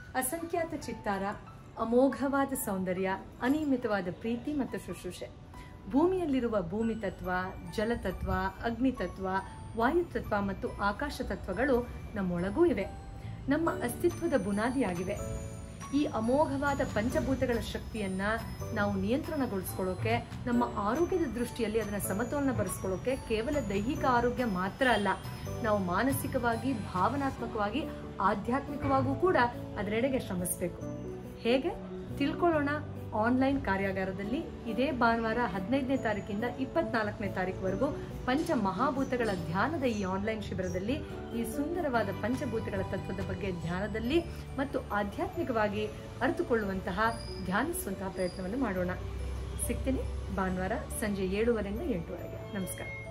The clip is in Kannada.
ಅಸಂಖ್ಯಾತ ಚಿತ್ತಾರ, ಅಮೋಘವಾದ ಸೌಂದರ್ಯ, ಅನಿಯಮಿತವಾದ ಪ್ರೀತಿ ಮತ್ತು ಶುಶ್ರೂಷೆ. ಭೂಮಿಯಲ್ಲಿರುವ ಭೂಮಿ ತತ್ವ, ಜಲತತ್ವ, ಅಗ್ನಿತತ್ವ, ವಾಯುತತ್ವ ಮತ್ತು ಆಕಾಶ ತತ್ವಗಳು ನಮ್ಮೊಳಗೂ ಇವೆ, ನಮ್ಮ ಅಸ್ತಿತ್ವದ ಬುನಾದಿಯಾಗಿವೆ. ಈ ಅಮೋಘವಾದ ಪಂಚಭೂತಗಳ ಶಕ್ತಿಯನ್ನ ನಾವು ನಿಯಂತ್ರಣಗೊಳಿಸ್ಕೊಳ್ಳೋಕೆ, ನಮ್ಮ ಆರೋಗ್ಯದ ದೃಷ್ಟಿಯಲ್ಲಿ ಅದನ್ನ ಸಮತೋಲನ ಬರೆಸ್ಕೊಳ್ಳೋಕೆ ಕೇವಲ ದೈಹಿಕ ಆರೋಗ್ಯ ಮಾತ್ರ ಅಲ್ಲ, ನಾವು ಮಾನಸಿಕವಾಗಿ, ಭಾವನಾತ್ಮಕವಾಗಿ, ಆಧ್ಯಾತ್ಮಿಕವಾಗೂ ಕೂಡ ಅದರೆಡೆಗೆ ಶ್ರಮಿಸಬೇಕು. ಹೇಗೆ ತಿಳ್ಕೊಳ್ಳೋಣ ಆನ್ಲೈನ್ ಕಾರ್ಯಾಗಾರದಲ್ಲಿ. ಇದೇ ಭಾನುವಾರ 15ನೇ ತಾರೀಕಿಂದ 24ನೇ ತಾರೀಕುವರೆಗೂ ಪಂಚ ಮಹಾಭೂತಗಳ ಧ್ಯಾನದ ಈ ಆನ್ಲೈನ್ ಶಿಬಿರದಲ್ಲಿ ಈ ಸುಂದರವಾದ ಪಂಚಭೂತಗಳ ತತ್ವದ ಬಗ್ಗೆ ಧ್ಯಾನದಲ್ಲಿ ಮತ್ತು ಆಧ್ಯಾತ್ಮಿಕವಾಗಿ ಅರಿತುಕೊಳ್ಳುವಂತಹ, ಧ್ಯಾನಿಸುವಂತಹ ಪ್ರಯತ್ನವನ್ನು ಮಾಡೋಣ. ಸಿಗ್ತೀನಿ ಭಾನುವಾರ ಸಂಜೆ 7:30 ರಿಂದ 8:00ವರೆಗೆ. ನಮಸ್ಕಾರ.